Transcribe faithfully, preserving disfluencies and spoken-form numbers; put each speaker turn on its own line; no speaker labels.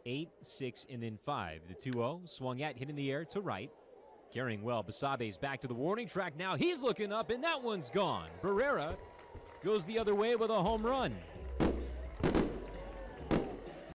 eight, six, and then five. The two oh swung at, hit in the air to right. Carrying well, Basabe's back to the warning track now. He's looking up, and that one's gone. Barrera goes the other way with a home run.